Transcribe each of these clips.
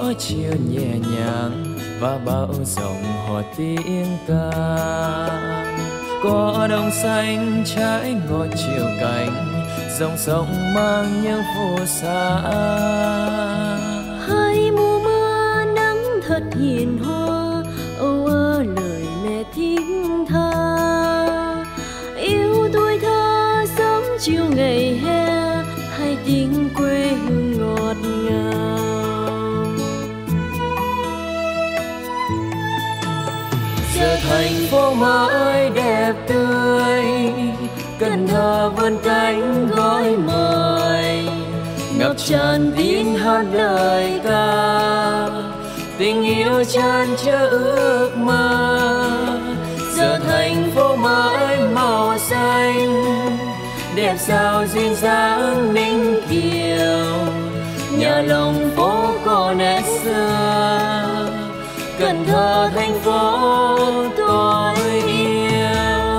chiều nhẹ nhàng và bao dòng hò tiếng ca. Có đồng xanh trái ngọt chiều cánh, dòng sông mang những phù sa. Hai mùa mưa nắng thật hiền hòa, âu ơ lời mẹ thiết tha. Yêu tuổi thơ sớm chiều ngày hè, hai tiếng quê hương ngọt ngào. Giờ thành phố mới đẹp tươi, Cần Thơ vươn cánh gói mời, ngập tràn tiếng hát lời ca, tình yêu chan chứa ước mơ. Giờ thành phố mới màu xanh, đẹp sao duyên dáng Ninh Kiều, nhà lòng phố có nét xưa. Cần Thơ thành phố tôi yêu.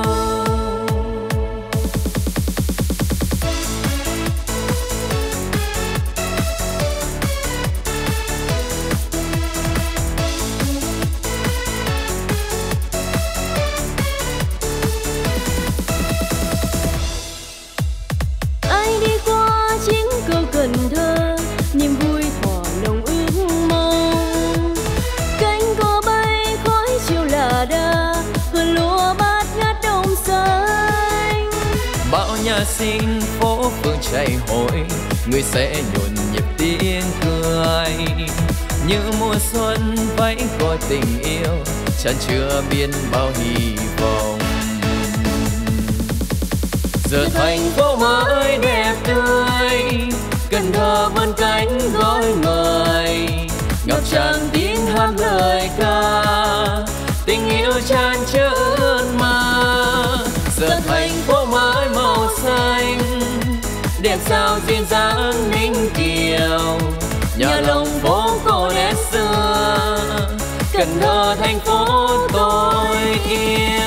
Ai đi qua chiến cầu Cần Thơ, niềm vui thỏa lòng ước mong. Cánh cò bay khói chiều là đà, hương lúa bát ngát đồng xanh. Bão nhà sinh phố phường chảy hội, người sẽ nhộn nhịp tiếng cười. Như mùa xuân váy gọi tình yêu, chan chứa biên bao hy vọng. Giờ thành phố mới đẹp tươi, Cần Thơ vươn cánh gói mời, ngập tràn tiếng hát lời ca, tình yêu chan chứa ước mơ. Giờ thành phố mới màu xanh, đẹp sao duyên dáng Ninh Kiều, nhà lòng phố có nét xưa. Cần Thơ thành phố tôi yêu.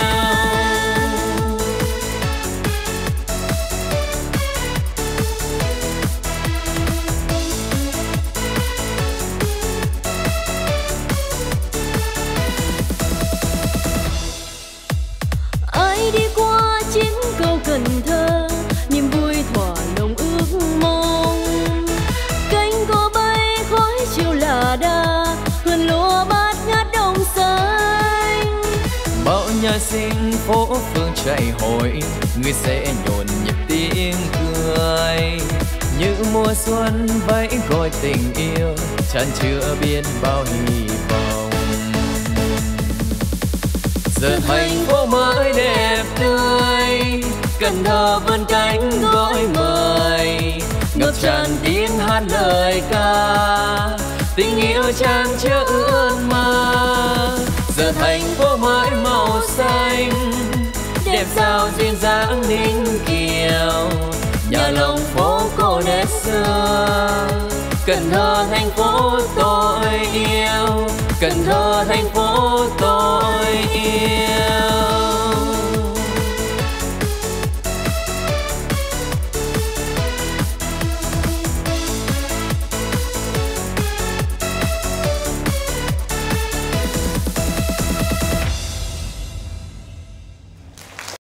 Ai đi qua chiến cầu Cần Thơ, niềm vui thỏa lòng ước mong. Cánh cò bay khói chiều là đà, hương lúa bát ngát đồng xanh. Bão nhà sinh phố phường chảy hội, người sẽ nhộn nhịp tiếng cười. Như mùa xuân váy gọi tình yêu, chan chứa biên bao hy vọng. Giờ thành phố mới đẹp tươi, Cần Thơ vươn cánh gói mời, ngập tràn tiếng hát lời ca, tình yêu chan chứa ước mơ. Giờ thành phố mới màu xanh, đẹp sao duyên dáng Ninh Kiều, nhà lòng phố có nét xưa. Cần Thơ thành phố tôi yêu, Cần Thơ thành